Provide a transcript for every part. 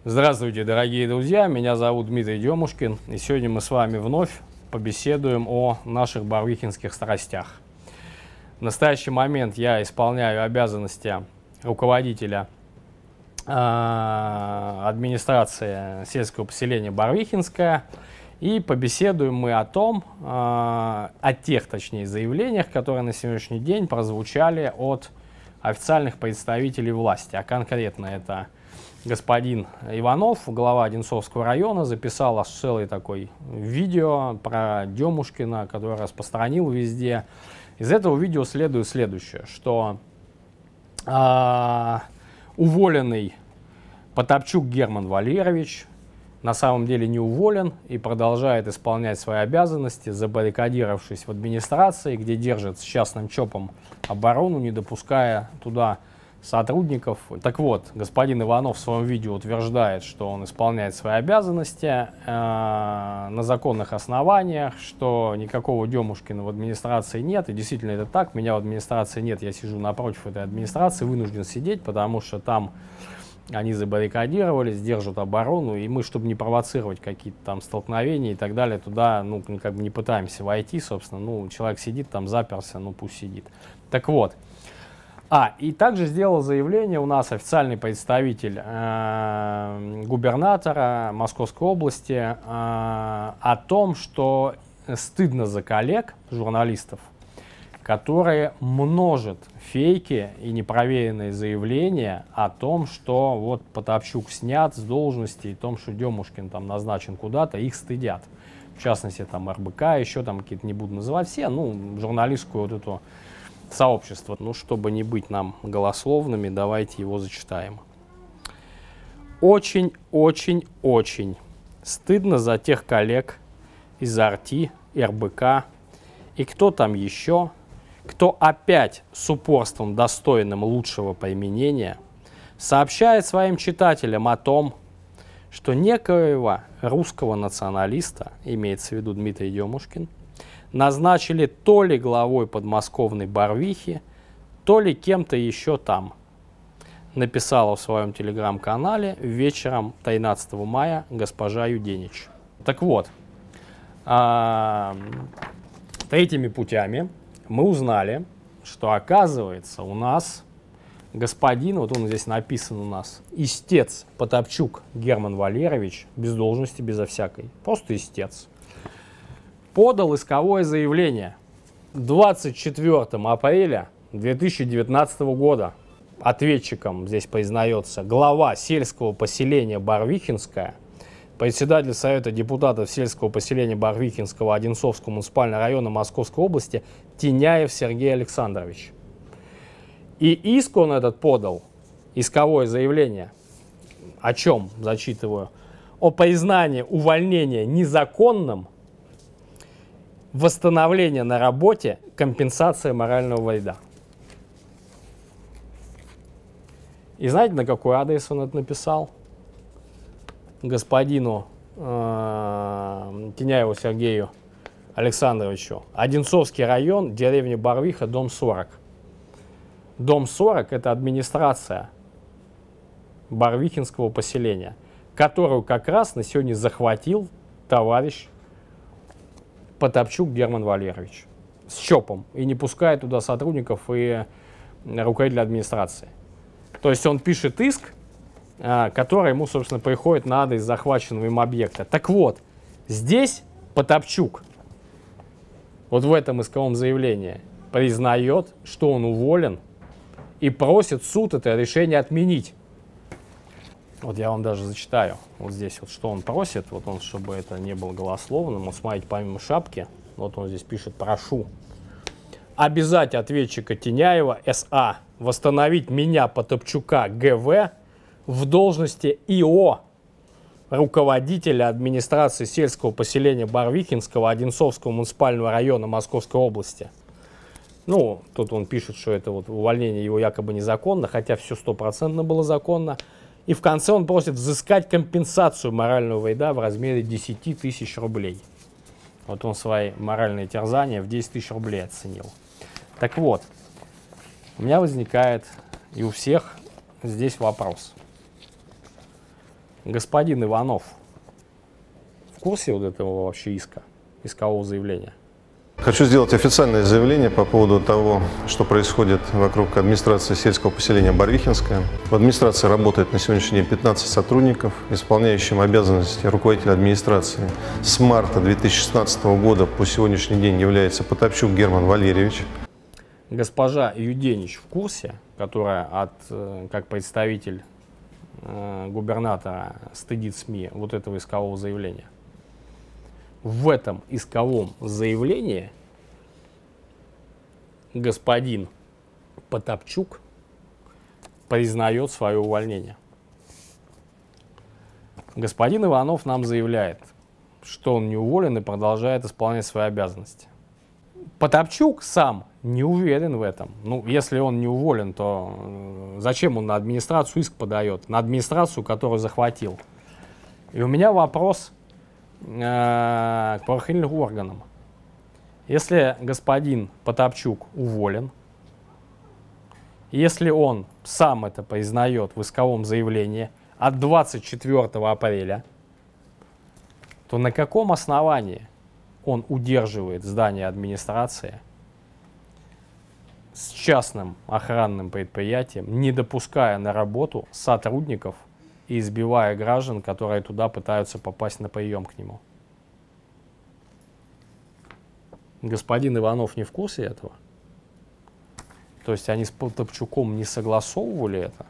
Здравствуйте, дорогие друзья, меня зовут Дмитрий Демушкин, и сегодня мы с вами вновь побеседуем о наших барвихинских страстях. В настоящий момент я исполняю обязанности руководителя администрации сельского поселения Барвихинское, и побеседуем мы о том, о тех, точнее, заявлениях, которые на сегодняшний день прозвучали от официальных представителей власти, а конкретно это господин Иванов, глава Одинцовского района, записал аж целый такой видео про Демушкина, который распространил везде. Из этого видео следует следующее, что уволенный Потапчук Герман Валерьевич на самом деле не уволен и продолжает исполнять свои обязанности, забаррикадировавшись в администрации, где держит с частным ЧОПом оборону, не допуская туда сотрудников. Так вот, господин Иванов в своем видео утверждает, что он исполняет свои обязанности на законных основаниях, что никакого Демушкина в администрации нет, и действительно это так, меня в администрации нет, я сижу напротив этой администрации, вынужден сидеть, потому что там они забаррикадировались, держат оборону, и мы, чтобы не провоцировать какие-то там столкновения и так далее, туда, ну, как бы не пытаемся войти, собственно, ну, человек сидит там, заперся, ну, пусть сидит. Так вот. И также сделал заявление у нас официальный представитель губернатора Московской области о том, что стыдно за коллег, журналистов, которые множат фейки и непроверенные заявления о том, что вот Потапчук снят с должности, и о том, что Демушкин там назначен куда-то, их стыдят. В частности, там РБК, еще там какие-то, не буду называть все, ну, журналистскую вот эту сообщество. Ну, чтобы не быть нам голословными, давайте его зачитаем. Очень стыдно за тех коллег из РТ, РБК и кто там еще, кто опять с упорством, достойным лучшего применения, сообщает своим читателям о том, что некоего русского националиста, имеется в виду Дмитрий Демушкин, назначили то ли главой подмосковной Барвихи, то ли кем-то еще там. Написала в своем телеграм-канале вечером 13 мая госпожа Юденич. Так вот, третьими путями мы узнали, что оказывается у нас господин, вот он здесь написан у нас, истец Потапчук Герман Валерьевич, без должности, безо всякой, просто истец, подал исковое заявление 24 апреля 2019 года. Ответчиком здесь признается глава сельского поселения Барвихинское, председатель Совета депутатов сельского поселения Барвихинского Одинцовского муниципального района Московской области Тиняев Сергей Александрович. И иск он этот подал, исковое заявление, о чем, зачитываю, о признании увольнения незаконным, восстановление на работе, компенсация морального вреда. И знаете, на какой адрес он это написал? Господину Тиняеву Сергею Александровичу. Одинцовский район, деревня Барвиха, дом 40. Дом 40 – это администрация Барвихинского поселения, которую как раз на сегодня захватил товарищ Потапчук Герман Валерьевич с ЧОПом и не пускает туда сотрудников и руководителя администрации. То есть он пишет иск, который ему, собственно, приходит на адрес захваченного им объекта. Так вот, здесь Потапчук, вот в этом исковом заявлении, признает, что он уволен и просит суд это решение отменить. Вот я вам даже зачитаю, вот здесь вот, что он просит, вот он, чтобы это не было голословным, вот смотрите, помимо шапки, вот он здесь пишет: прошу обязать ответчика Тиняева С.А. восстановить меня, Потапчука Г.В., в должности ИО руководителя администрации сельского поселения Барвихинского Одинцовского муниципального района Московской области. Ну, тут он пишет, что это вот увольнение его якобы незаконно, хотя все 100% было законно. И в конце он просит взыскать компенсацию морального вреда в размере 10 тысяч рублей. Вот он свои моральные терзания в 10 тысяч рублей оценил. Так вот, у меня возникает и у всех здесь вопрос. Господин Иванов в курсе вот этого вообще искового заявления? Хочу сделать официальное заявление по поводу того, что происходит вокруг администрации сельского поселения Барвихинское. В администрации работает на сегодняшний день 15 сотрудников, исполняющим обязанности руководителя администрации с марта 2016 года по сегодняшний день является Потапчук Герман Валерьевич. Госпожа Юденич в курсе, которая как представитель губернатора стыдит СМИ вот этого искового заявления? В этом исковом заявлении господин Потапчук признает свое увольнение. Господин Иванов нам заявляет, что он не уволен и продолжает исполнять свои обязанности. Потапчук сам не уверен в этом. Ну, если он не уволен, то зачем он на администрацию иск подает? На администрацию, которую захватил. И у меня вопрос к правоохранительным органам. Если господин Потапчук уволен, если он сам это признает в исковом заявлении от 24 апреля, то на каком основании он удерживает здание администрации с частным охранным предприятием, не допуская на работу сотрудников и избивая граждан, которые туда пытаются попасть на прием к нему? Господин Иванов не в курсе этого? То есть они с Потапчуком не согласовывали это?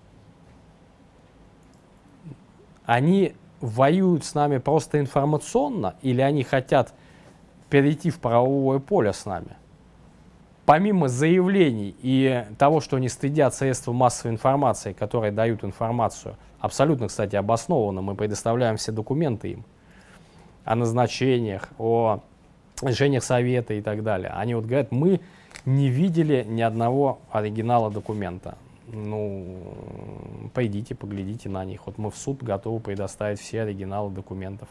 Они воюют с нами просто информационно, или они хотят перейти в правовое поле с нами? Помимо заявлений и того, что они стыдят средства массовой информации, которые дают информацию, абсолютно, кстати, обоснованно, мы предоставляем все документы им о назначениях, о решениях совета и так далее. Они вот говорят, мы не видели ни одного оригинала документа. Ну, пойдите, поглядите на них. Вот мы в суд готовы предоставить все оригиналы документов.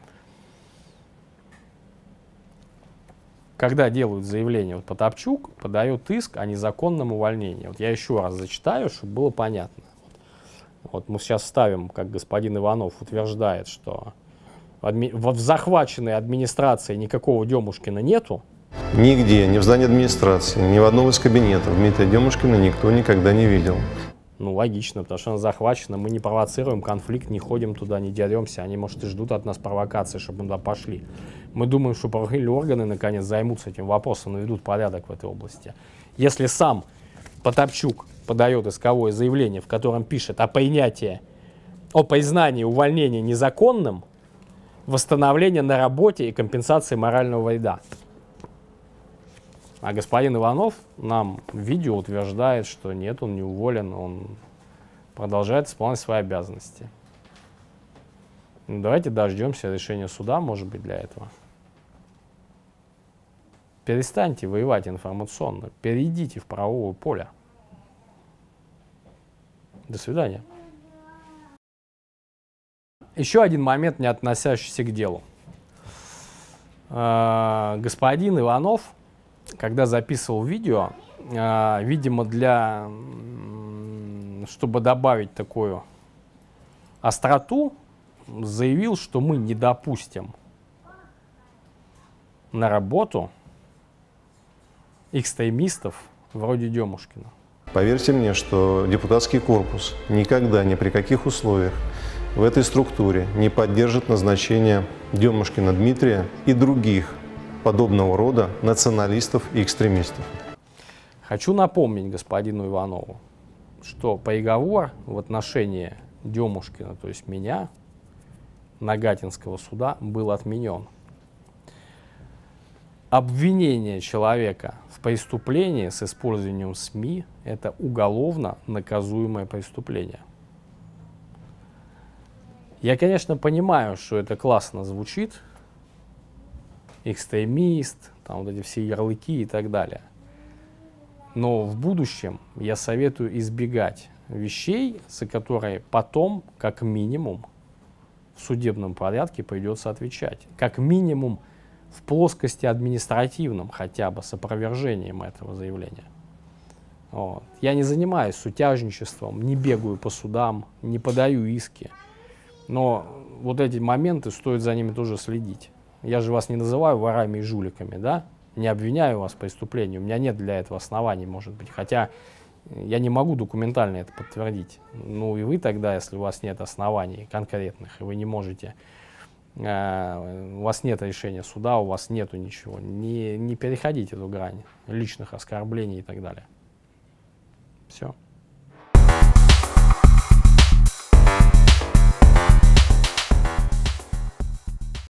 Когда делают заявление, вот Потапчук подает иск о незаконном увольнении. Вот я еще раз зачитаю, чтобы было понятно. Вот мы сейчас ставим, как господин Иванов утверждает, что в захваченной администрации никакого Демушкина нету. Нигде, ни в здании администрации, ни в одном из кабинетов Дмитрия Демушкина никто никогда не видел. Ну, логично, потому что она захвачена, мы не провоцируем конфликт, не ходим туда, не деремся. Они, может, и ждут от нас провокации, чтобы мы туда пошли. Мы думаем, что правоохранительные органы, наконец, займутся этим вопросом, наведут порядок в этой области. Если сам Потапчук подает исковое заявление, в котором пишет о признании увольнения незаконным, восстановление на работе и компенсации морального вреда. А господин Иванов нам в видео утверждает, что нет, он не уволен, он продолжает исполнять свои обязанности. Ну, давайте дождемся решения суда, может быть, для этого. Перестаньте воевать информационно, перейдите в правовое поле. До свидания. Еще один момент, не относящийся к делу. Господин Иванов, когда записывал видео, видимо, чтобы добавить такую остроту, заявил, что мы не допустим на работу экстремистов вроде Демушкина. Поверьте мне, что депутатский корпус никогда, ни при каких условиях в этой структуре не поддержит назначение Демушкина Дмитрия и других подобного рода националистов и экстремистов. Хочу напомнить господину Иванову, что приговор в отношении Демушкина, то есть меня, Нагатинского суда, был отменен. Обвинение человека в преступлении с использованием СМИ – это уголовно наказуемое преступление. Я, конечно, понимаю, что это классно звучит, экстремист, там вот эти все ярлыки и так далее. Но в будущем я советую избегать вещей, за которые потом, как минимум, в судебном порядке придется отвечать. Как минимум в плоскости административном хотя бы с опровержением этого заявления. Вот. Я не занимаюсь сутяжничеством, не бегаю по судам, не подаю иски. Но вот эти моменты, стоит за ними тоже следить. Я же вас не называю ворами и жуликами, да? Не обвиняю вас в преступлении. У меня нет для этого оснований, может быть. Хотя я не могу документально это подтвердить. Ну и вы тогда, если у вас нет оснований конкретных, и вы не можете, у вас нет решения суда, у вас нету ничего, не переходите эту грань личных оскорблений и так далее. Все.